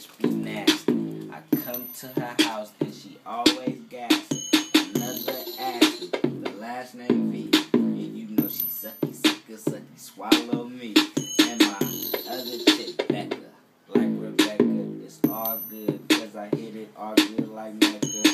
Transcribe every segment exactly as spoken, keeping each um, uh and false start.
bitch be nasty. I come to her house and she always gassy. Another Ashley, the last name V. And you know she sucky, sucker, sucky, swallow me. And my other chick, Becca, like Rebecca, it's all good, cause I hit it all good like Mecca.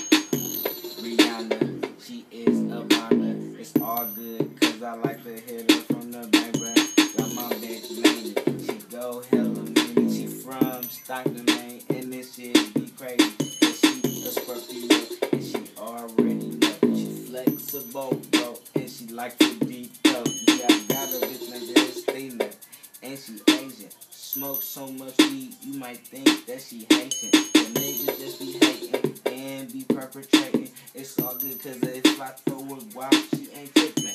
Rihanna, she is a bonner, it's all good, cause I like to hit her from the back. Got my bitch Lainey, she go hella mean, she from Stockton, Maine, and this shit be crazy, cause she a Scorpio, and she already know, she flexible, bro, and she like to deep throat. Yeah, I got a bitch named Christina, and she Asian, smoke so much weed, you might think that she Haitian, the niggas just be hating, and be perpetrating, it's all good, cause if I throw it wild, she ain't tripping,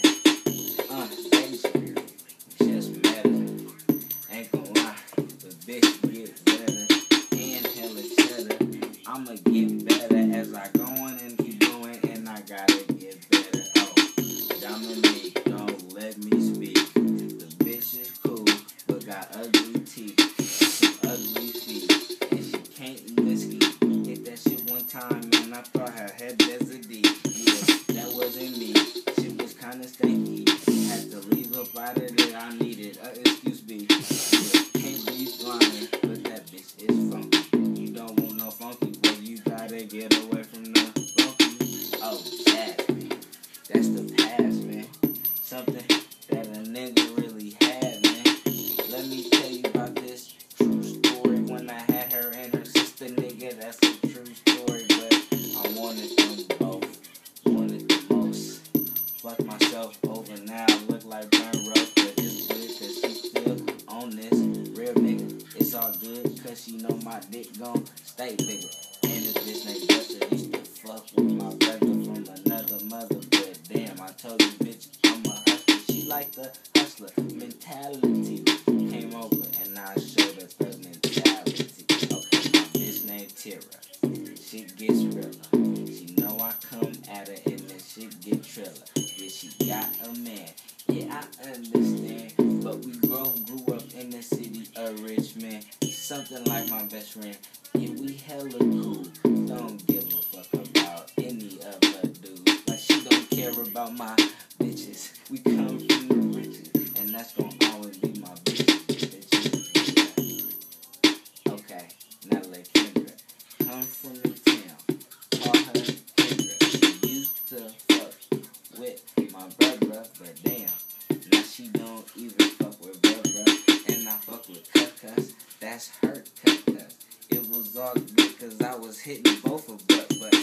uh, Asian. Just met her, ain't gon' lie, the bitch get better, and hella cheddar, I'ma get better as I go on and keep going, and I gotta get better, oh, Dominique, don't let me speak, the bitch is cool, but got ugly teeth, and some ugly feet, and she can't even ski, hit that shit one time, and I thought her head was a D, yeah, that wasn't me, she was kinda stanky, had to leave up out of there, I needed a excuse me. Yeah, can't be lying, but that bitch is funky. You don't want no funky, but you gotta get away from the funky. Oh, Jasmine, that's the past, man. Something that a nigga really had, man. Let me tell you about this true story. When I had her and her sister, nigga, that's a true story. But I wanted them both, wanted the most. Fuck myself over now, look like burn rope, but it's good cause she still on this real nigga. It's all good cause she know my dick gon' stay bigger. And this bitch named Buster used to fuck with my brother from another mother, but damn, I told you bitch, I'm a hustler. She like the hustler mentality. Came over and I showed her the mentality. Okay, my bitch named Tira. Shit gets realer. She know I come at her and then shit get triller. Yeah, she got a man. Yeah, I understand. But we both grew up in the city of Richmond. Something like my best friend. Yeah, we hella cool. Don't give a fuck about any other dude. Like she don't care about my bitches. We come from the riches, and that's gonna always be my bitches. bitches. Yeah. Okay, now let Kendra come from the town. Call her Kendra. She used to fuck with my brother, but damn, now she don't even fuck with brother, and I fuck with Cuckus, that's her Cuckus. It was all good cause I was hitting both of them, but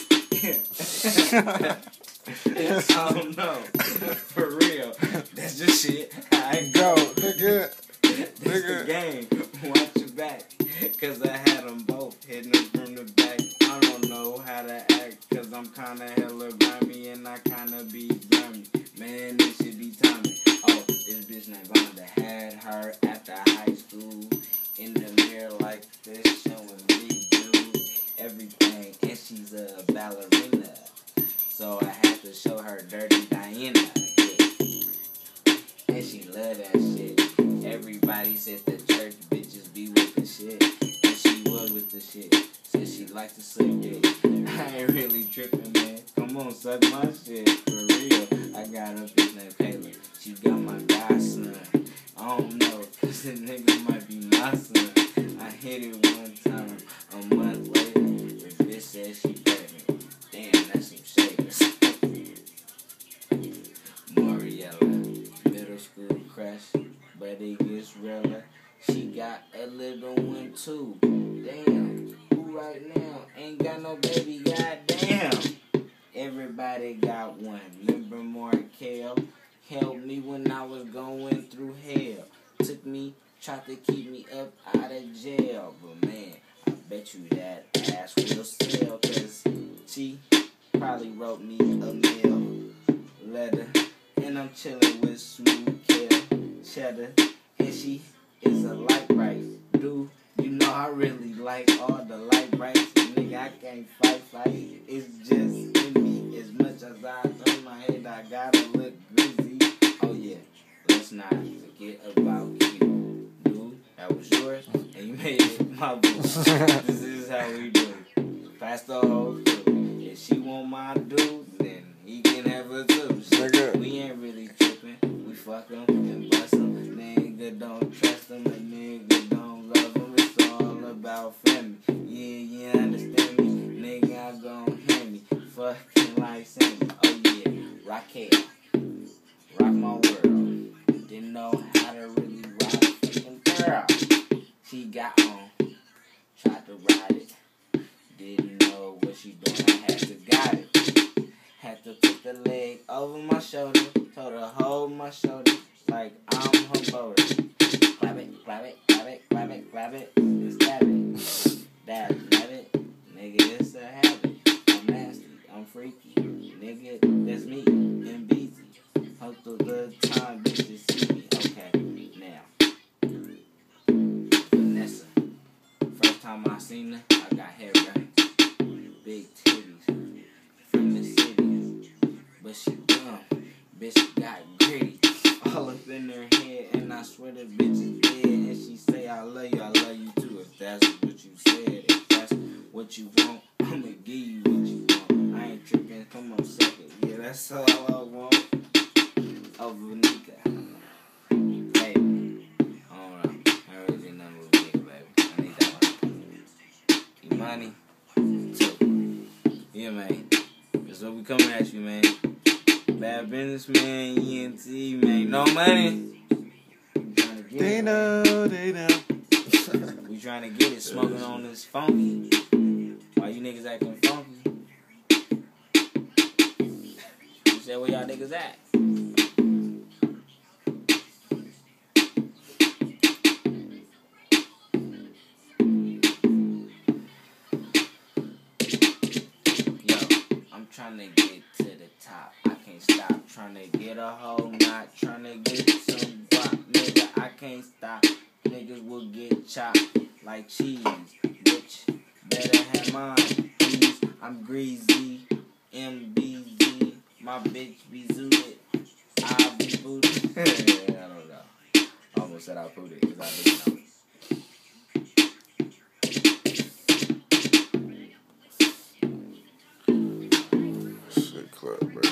I don't know, for real, that's just shit, I go, nigga, that's nigga. the game, watch your back, cause I had them both, hitting them from the back, I don't know how to act, cause I'm kinda hella grimy, and I kinda be grimy. Man, this should be timing. Oh, this bitch named Vonda had her after high school. In the mirror like this, showing me do everything. And she's a ballerina. So I had to show her Dirty Diana. Yeah. And she love that shit. Everybody said the church bitches be with the shit. And she was with the shit. Said she like to suck dick. I ain't really tripping, man. Come on, suck my shit. For real. I got a bitch named Kayla. She got my godson. I don't know, cause the nigga might be my son. I hit it one time. A month later, the bitch said she pregnant. Damn, that's some shakers. Mariella, middle school crush, but it gets realer. She got a little one too. Damn, who right now ain't got no baby? Goddamn. Everybody got one. Remember Markel helped me when I was going through hell. Took me, tried to keep me up out of jail. But man, I bet you that ass will sell. Cause she probably wrote me a mail letter. And I'm chilling with Smooth Kale Cheddar. And she is a light bright dude. You know I really like all the light brights. Nigga, I can't fight, fight. It's just in me. As much as I throw my head, I gotta look greasy. Oh yeah, let's not forget about you, dude. That was was yours, and you made it my boo. This is how we do. Pass the whole through. If she want my dude, then he can have her too. So we ain't really tripping. We fuck him and bust him. Nigga don't trust him, and nigga don't love him. It's all about family. Yeah, you understand me? Nigga, I'm gon' hear me. Fucking like Sammy. Oh yeah, Raquel. Rock my world. Didn't know how to really ride a fucking girl. She got on. Tried to ride it. Didn't know what she doing. I had to guide it. Had to put the leg over my shoulder. Told her hold my shoulder like I'm her boulder. Clap it, clap it, clap it, clap it, clap it. And stab it. Dab, dab it. Nigga, it's a habit. I'm nasty. I'm freaky. Nigga, that's me. And busy. Hope the good time bitches see me. Okay, now. Vanessa. First time I seen her, I got hair right. Big titties. From the city. But she dumb. Bitch got gritty. All up in her head. And I swear the bitch is dead. And she say I love you, I love you too. If that's what you said. If that's what you want, I'ma give you what you want. I ain't tripping, come on, suck it. Yeah, that's all I want. Oh, Veronica. Hey, I don't know. I really didn't know what nigga, baby. I need that one. Imani, too. Yeah, man. That's what we coming at you, man. Bad businessman, E N T, man. No money. They know, they know. We trying to get it, smoking on this funky. Why you niggas acting funky? You said where y'all niggas at? Yo, I'm trying to get to the top. I can't stop trying to get a hoe, not trying to get some guap. Nigga, I can't stop. Niggas will get chopped like cheese. Bitch, better have mine, please. I'm greasy, M B Z. My bitch be zooted. I be booted. I don't know. I almost said I put it because I didn't know. Shit club, bro.